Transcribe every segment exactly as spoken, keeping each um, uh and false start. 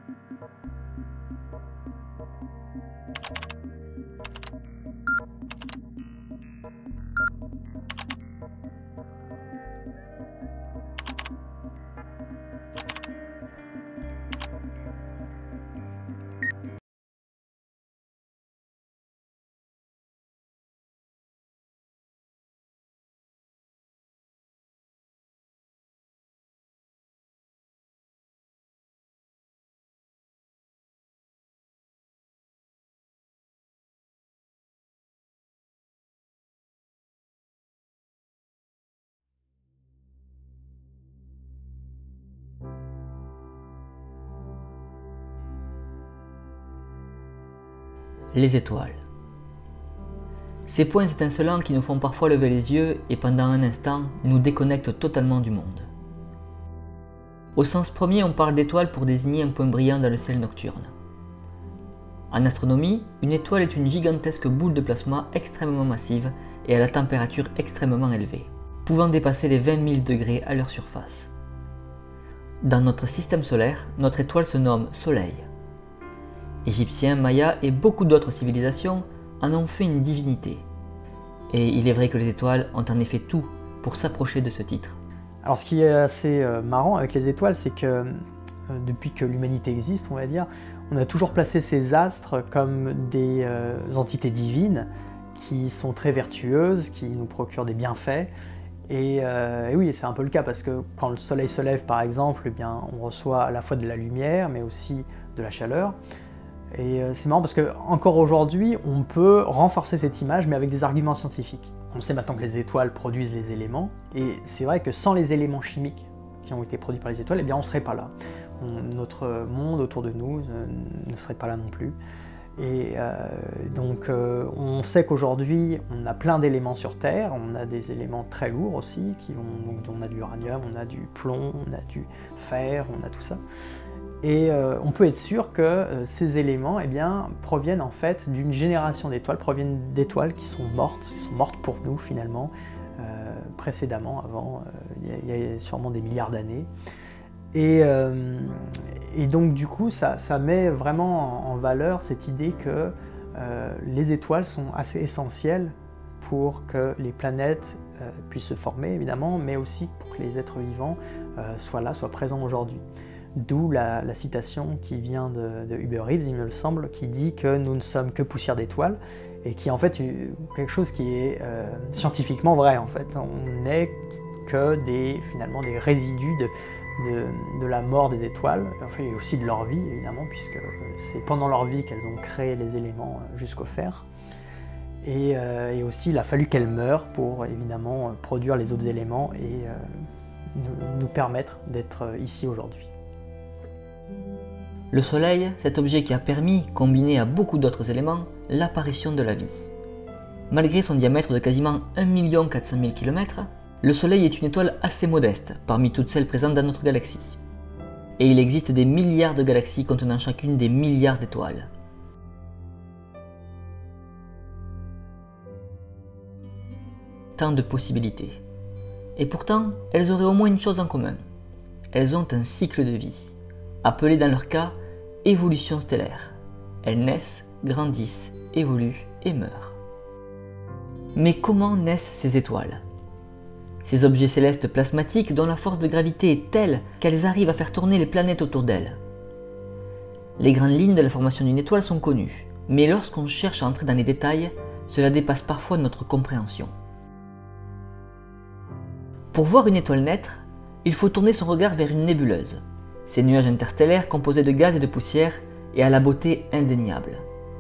Les étoiles. Ces points étincelants qui nous font parfois lever les yeux et pendant un instant nous déconnectent totalement du monde. Au sens premier, on parle d'étoile pour désigner un point brillant dans le ciel nocturne. En astronomie, une étoile est une gigantesque boule de plasma extrêmement massive et à la température extrêmement élevée, pouvant dépasser les vingt mille degrés à leur surface. Dans notre système solaire, notre étoile se nomme Soleil. Égyptiens, Mayas et beaucoup d'autres civilisations en ont fait une divinité. Et il est vrai que les étoiles ont en effet tout pour s'approcher de ce titre. Alors ce qui est assez marrant avec les étoiles, c'est que euh, depuis que l'humanité existe, on va dire, on a toujours placé ces astres comme des euh, entités divines qui sont très vertueuses, qui nous procurent des bienfaits. Et, euh, et oui, c'est un peu le cas parce que quand le soleil se lève par exemple, eh bien, on reçoit à la fois de la lumière mais aussi de la chaleur. Et c'est marrant parce qu'encore aujourd'hui, on peut renforcer cette image, mais avec des arguments scientifiques. On sait maintenant que les étoiles produisent les éléments, et c'est vrai que sans les éléments chimiques qui ont été produits par les étoiles, eh bien on ne serait pas là. On, notre monde autour de nous euh, ne serait pas là non plus. Et euh, donc euh, on sait qu'aujourd'hui, on a plein d'éléments sur Terre, on a des éléments très lourds aussi, qui vont, donc on a de l'uranium, on a du plomb, on a du fer, on a tout ça. Et euh, on peut être sûr que euh, ces éléments eh bien, proviennent en fait d'une génération d'étoiles, proviennent d'étoiles qui sont mortes, qui sont mortes pour nous finalement, euh, précédemment, avant, euh, il y, y a sûrement des milliards d'années. Et, euh, et donc du coup, ça, ça met vraiment en, en valeur cette idée que euh, les étoiles sont assez essentielles pour que les planètes euh, puissent se former évidemment, mais aussi pour que les êtres vivants euh, soient là, soient présents aujourd'hui. D'où la, la citation qui vient de, de Hubert Reeves, il me semble, qui dit que nous ne sommes que poussière d'étoiles, et qui est en fait quelque chose qui est euh, scientifiquement vrai. En fait, on n'est que des, finalement, des résidus de, de, de la mort des étoiles, enfin, et aussi de leur vie évidemment, puisque c'est pendant leur vie qu'elles ont créé les éléments jusqu'au fer. Et, euh, et aussi, il a fallu qu'elles meurent pour évidemment produire les autres éléments et euh, nous, nous permettre d'être ici aujourd'hui. Le Soleil, cet objet qui a permis, combiné à beaucoup d'autres éléments, l'apparition de la vie. Malgré son diamètre de quasiment un million quatre cent mille kilomètres, le Soleil est une étoile assez modeste parmi toutes celles présentes dans notre galaxie. Et il existe des milliards de galaxies contenant chacune des milliards d'étoiles. Tant de possibilités. Et pourtant, elles auraient au moins une chose en commun. Elles ont un cycle de vie, appelé dans leur cas évolution stellaire. Elles naissent, grandissent, évoluent et meurent. Mais comment naissent ces étoiles? Ces objets célestes plasmatiques dont la force de gravité est telle qu'elles arrivent à faire tourner les planètes autour d'elles. Les grandes lignes de la formation d'une étoile sont connues, mais lorsqu'on cherche à entrer dans les détails, cela dépasse parfois notre compréhension. Pour voir une étoile naître, il faut tourner son regard vers une nébuleuse. Ces nuages interstellaires composés de gaz et de poussière et à la beauté indéniable.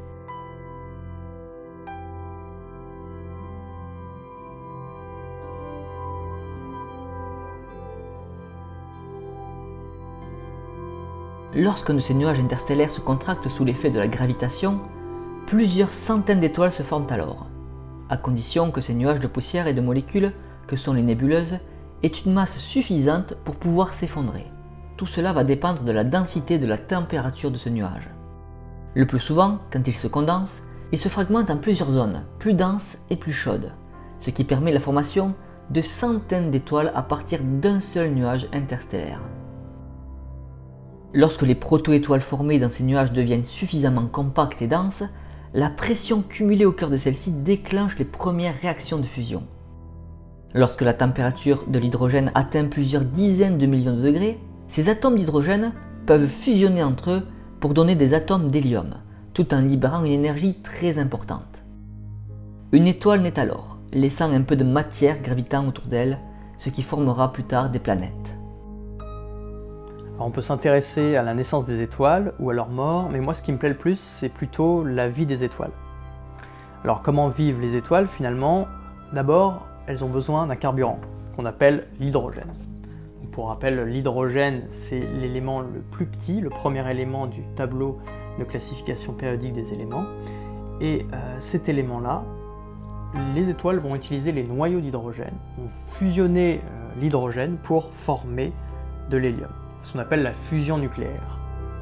Lorsqu'un de ces nuages interstellaires se contracte sous l'effet de la gravitation, plusieurs centaines d'étoiles se forment alors, à condition que ces nuages de poussière et de molécules, que sont les nébuleuses, aient une masse suffisante pour pouvoir s'effondrer. Tout cela va dépendre de la densité et de la température de ce nuage. Le plus souvent, quand il se condense, il se fragmente en plusieurs zones, plus denses et plus chaudes, ce qui permet la formation de centaines d'étoiles à partir d'un seul nuage interstellaire. Lorsque les proto-étoiles formées dans ces nuages deviennent suffisamment compactes et denses, la pression cumulée au cœur de celles-ci déclenche les premières réactions de fusion. Lorsque la température de l'hydrogène atteint plusieurs dizaines de millions de degrés, ces atomes d'hydrogène peuvent fusionner entre eux pour donner des atomes d'hélium, tout en libérant une énergie très importante. Une étoile naît alors, laissant un peu de matière gravitant autour d'elle, ce qui formera plus tard des planètes. Alors on peut s'intéresser à la naissance des étoiles ou à leur mort, mais moi ce qui me plaît le plus, c'est plutôt la vie des étoiles. Alors comment vivent les étoiles finalement? D'abord, elles ont besoin d'un carburant, qu'on appelle l'hydrogène. Pour rappel, l'hydrogène, c'est l'élément le plus petit, le premier élément du tableau de classification périodique des éléments. Et euh, cet élément-là, les étoiles vont utiliser les noyaux d'hydrogène, vont fusionner euh, l'hydrogène pour former de l'hélium. C'est ce qu'on appelle la fusion nucléaire.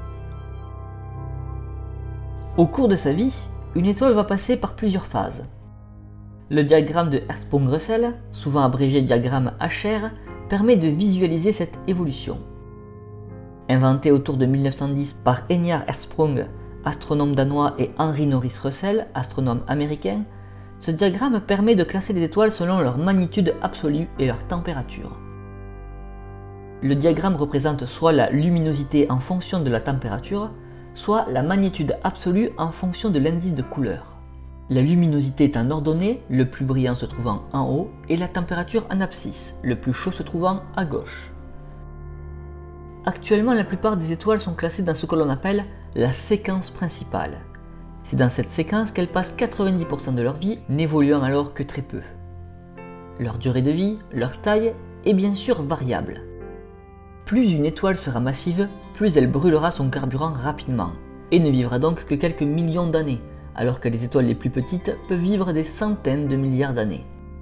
Au cours de sa vie, une étoile va passer par plusieurs phases. Le diagramme de Hertzsprung-Russell, souvent abrégé diagramme H R, permet de visualiser cette évolution. Inventé autour de mille neuf cent dix par Enyart Hertzsprung, astronome danois, et Henry Norris Russell, astronome américain, ce diagramme permet de classer les étoiles selon leur magnitude absolue et leur température. Le diagramme représente soit la luminosité en fonction de la température, soit la magnitude absolue en fonction de l'indice de couleur. La luminosité est en ordonnée, le plus brillant se trouvant en haut, et la température en abscisse, le plus chaud se trouvant à gauche. Actuellement, la plupart des étoiles sont classées dans ce que l'on appelle la séquence principale. C'est dans cette séquence qu'elles passent quatre-vingt-dix pour cent de leur vie, n'évoluant alors que très peu. Leur durée de vie, leur taille est bien sûr variable. Plus une étoile sera massive, plus elle brûlera son carburant rapidement, et ne vivra donc que quelques millions d'années, alors que les étoiles les plus petites peuvent vivre des centaines de milliards d'années.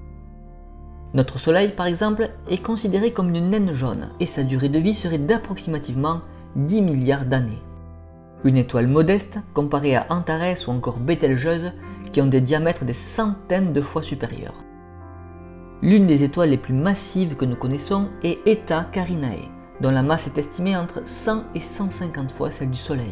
Notre Soleil, par exemple, est considéré comme une naine jaune, et sa durée de vie serait d'approximativement dix milliards d'années. Une étoile modeste comparée à Antares ou encore Bételgeuse, qui ont des diamètres des centaines de fois supérieurs. L'une des étoiles les plus massives que nous connaissons est Eta Carinae, dont la masse est estimée entre cent et cent cinquante fois celle du Soleil.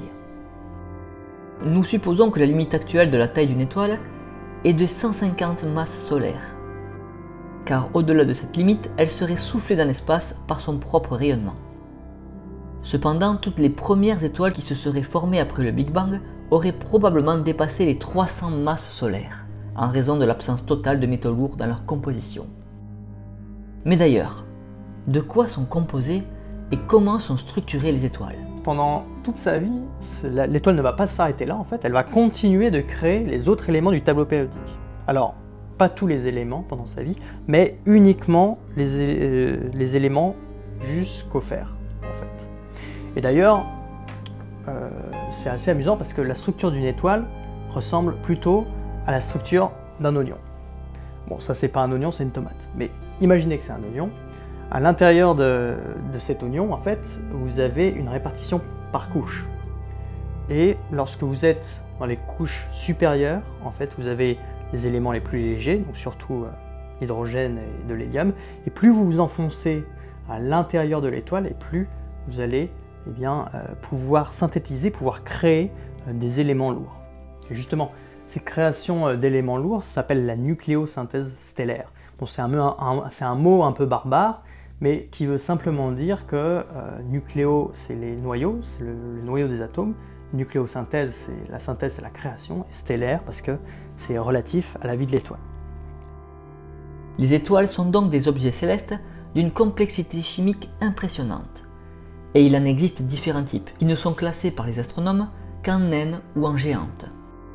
Nous supposons que la limite actuelle de la taille d'une étoile est de cent cinquante masses solaires, car au-delà de cette limite, elle serait soufflée dans l'espace par son propre rayonnement. Cependant, toutes les premières étoiles qui se seraient formées après le Big Bang auraient probablement dépassé les trois cents masses solaires, en raison de l'absence totale de métaux lourds dans leur composition. Mais d'ailleurs, de quoi sont composées et comment sont structurées les étoiles? Pendant toute sa vie, l'étoile ne va pas s'arrêter là en fait, elle va continuer de créer les autres éléments du tableau périodique. Alors, pas tous les éléments pendant sa vie, mais uniquement les, euh, les éléments jusqu'au fer en fait. Et d'ailleurs, euh, c'est assez amusant parce que la structure d'une étoile ressemble plutôt à la structure d'un oignon. Bon, ça c'est pas un oignon, c'est une tomate. Mais imaginez que c'est un oignon. À l'intérieur de, de cet oignon, en fait, vous avez une répartition par couche. Et lorsque vous êtes dans les couches supérieures, en fait, vous avez les éléments les plus légers, donc surtout euh, l'hydrogène et de l'hélium. Et plus vous vous enfoncez à l'intérieur de l'étoile, et plus vous allez eh bien, euh, pouvoir synthétiser, pouvoir créer euh, des éléments lourds. Et justement, ces créations euh, d'éléments lourds s'appellent la nucléosynthèse stellaire. Bon, c'est un, un, un mot un peu barbare, mais qui veut simplement dire que euh, nucléo, c'est les noyaux, c'est le, le noyau des atomes. Nucléosynthèse, c'est la synthèse, c'est la création, et stellaire parce que c'est relatif à la vie de l'étoile. Les étoiles sont donc des objets célestes d'une complexité chimique impressionnante. Et il en existe différents types, qui ne sont classés par les astronomes qu'en naines ou en géantes.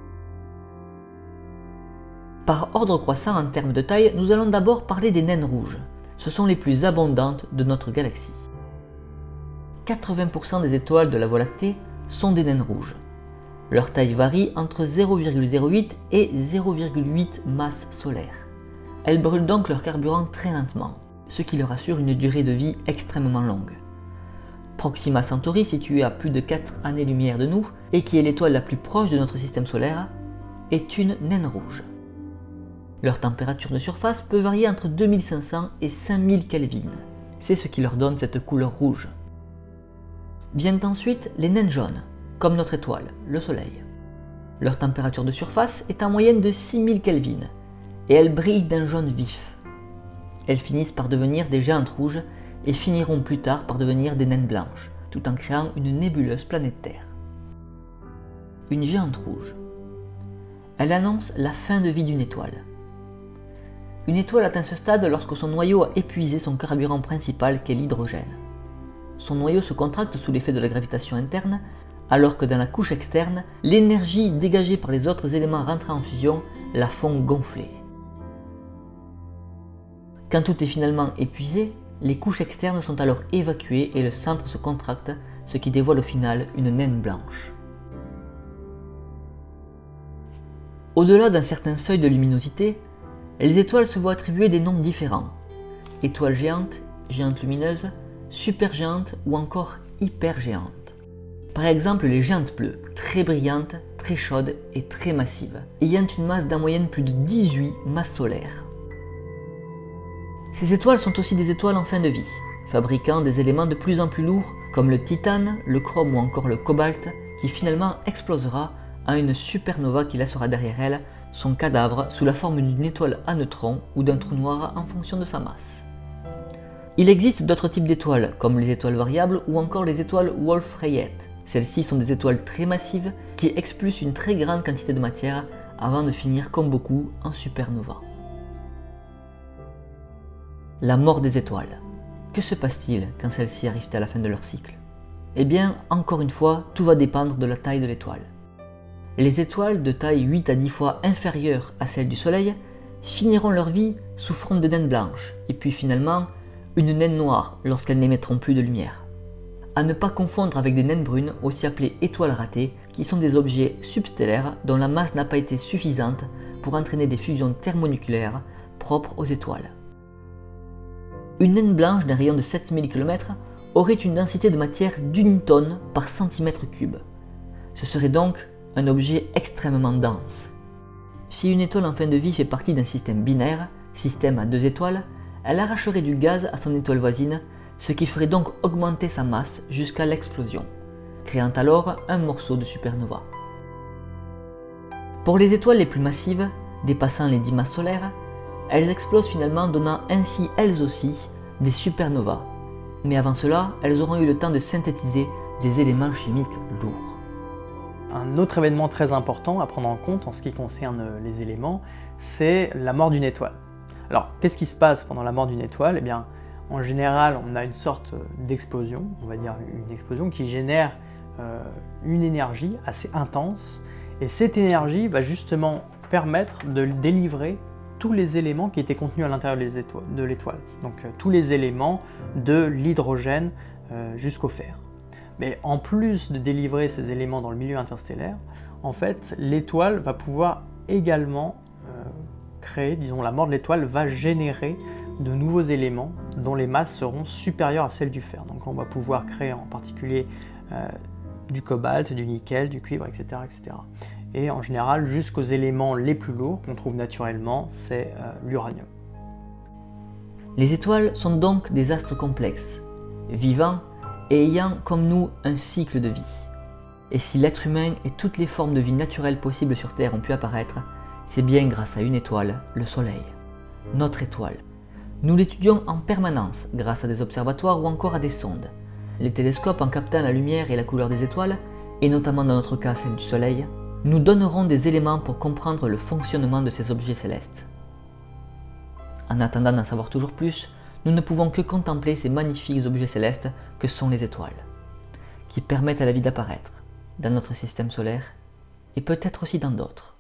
Par ordre croissant en termes de taille, nous allons d'abord parler des naines rouges. Ce sont les plus abondantes de notre galaxie. quatre-vingts pour cent des étoiles de la Voie lactée sont des naines rouges. Leur taille varie entre zéro virgule zéro huit et zéro virgule huit masses solaires. Elles brûlent donc leur carburant très lentement, ce qui leur assure une durée de vie extrêmement longue. Proxima Centauri, située à plus de quatre années-lumière de nous, et qui est l'étoile la plus proche de notre système solaire, est une naine rouge. Leur température de surface peut varier entre deux mille cinq cents et cinq mille Kelvin. C'est ce qui leur donne cette couleur rouge. Viennent ensuite les naines jaunes, comme notre étoile, le Soleil. Leur température de surface est en moyenne de six mille Kelvin et elles brillent d'un jaune vif. Elles finissent par devenir des géantes rouges et finiront plus tard par devenir des naines blanches, tout en créant une nébuleuse planète Terre. Une géante rouge. Elle annonce la fin de vie d'une étoile. Une étoile atteint ce stade lorsque son noyau a épuisé son carburant principal qu'est l'hydrogène. Son noyau se contracte sous l'effet de la gravitation interne, alors que dans la couche externe, l'énergie dégagée par les autres éléments rentrant en fusion la font gonfler. Quand tout est finalement épuisé, les couches externes sont alors évacuées et le centre se contracte, ce qui dévoile au final une naine blanche. Au-delà d'un certain seuil de luminosité, les étoiles se voient attribuer des noms différents. Étoiles géantes, géantes lumineuses, supergéantes ou encore hypergéantes. Par exemple les géantes bleues, très brillantes, très chaudes et très massives, ayant une masse d'en moyenne plus de dix-huit masses solaires. Ces étoiles sont aussi des étoiles en fin de vie, fabriquant des éléments de plus en plus lourds comme le titane, le chrome ou encore le cobalt, qui finalement explosera à une supernova qui laissera derrière elle son cadavre sous la forme d'une étoile à neutrons ou d'un trou noir en fonction de sa masse. Il existe d'autres types d'étoiles, comme les étoiles variables ou encore les étoiles Wolf-Rayet. Celles-ci sont des étoiles très massives qui expulsent une très grande quantité de matière avant de finir comme beaucoup en supernova. La mort des étoiles. Que se passe-t-il quand celles-ci arrivent à la fin de leur cycle? Eh bien, encore une fois, tout va dépendre de la taille de l'étoile. Les étoiles de taille huit à dix fois inférieure à celle du Soleil finiront leur vie sous forme de naines blanches, et puis finalement une naine noire lorsqu'elles n'émettront plus de lumière. À ne pas confondre avec des naines brunes, aussi appelées étoiles ratées, qui sont des objets substellaires dont la masse n'a pas été suffisante pour entraîner des fusions thermonucléaires propres aux étoiles. Une naine blanche d'un rayon de sept mille kilomètres aurait une densité de matière d'une tonne par centimètre cube. Ce serait donc un objet extrêmement dense. Si une étoile en fin de vie fait partie d'un système binaire, système à deux étoiles, elle arracherait du gaz à son étoile voisine, ce qui ferait donc augmenter sa masse jusqu'à l'explosion, créant alors un morceau de supernova. Pour les étoiles les plus massives, dépassant les dix masses solaires, elles explosent finalement, donnant ainsi elles aussi des supernovas. Mais avant cela, elles auront eu le temps de synthétiser des éléments chimiques lourds. Un autre événement très important à prendre en compte en ce qui concerne les éléments, c'est la mort d'une étoile. Alors, qu'est-ce qui se passe pendant la mort d'une étoile? Eh bien, en général, on a une sorte d'explosion, on va dire une explosion qui génère euh, une énergie assez intense, et cette énergie va justement permettre de délivrer tous les éléments qui étaient contenus à l'intérieur de l'étoile, donc euh, tous les éléments de l'hydrogène euh, jusqu'au fer. Mais en plus de délivrer ces éléments dans le milieu interstellaire, en fait, l'étoile va pouvoir également euh, créer, disons, la mort de l'étoile va générer de nouveaux éléments dont les masses seront supérieures à celles du fer. Donc on va pouvoir créer en particulier euh, du cobalt, du nickel, du cuivre, et cetera, et cetera. Et en général, jusqu'aux éléments les plus lourds qu'on trouve naturellement, c'est euh, l'uranium. Les étoiles sont donc des astres complexes, vivants et ayant comme nous un cycle de vie. Et si l'être humain et toutes les formes de vie naturelles possibles sur Terre ont pu apparaître, c'est bien grâce à une étoile, le Soleil. Notre étoile. Nous l'étudions en permanence grâce à des observatoires ou encore à des sondes. Les télescopes, en captant la lumière et la couleur des étoiles, et notamment dans notre cas celle du Soleil, nous donneront des éléments pour comprendre le fonctionnement de ces objets célestes. En attendant d'en savoir toujours plus, nous ne pouvons que contempler ces magnifiques objets célestes que sont les étoiles, qui permettent à la vie d'apparaître dans notre système solaire et peut-être aussi dans d'autres.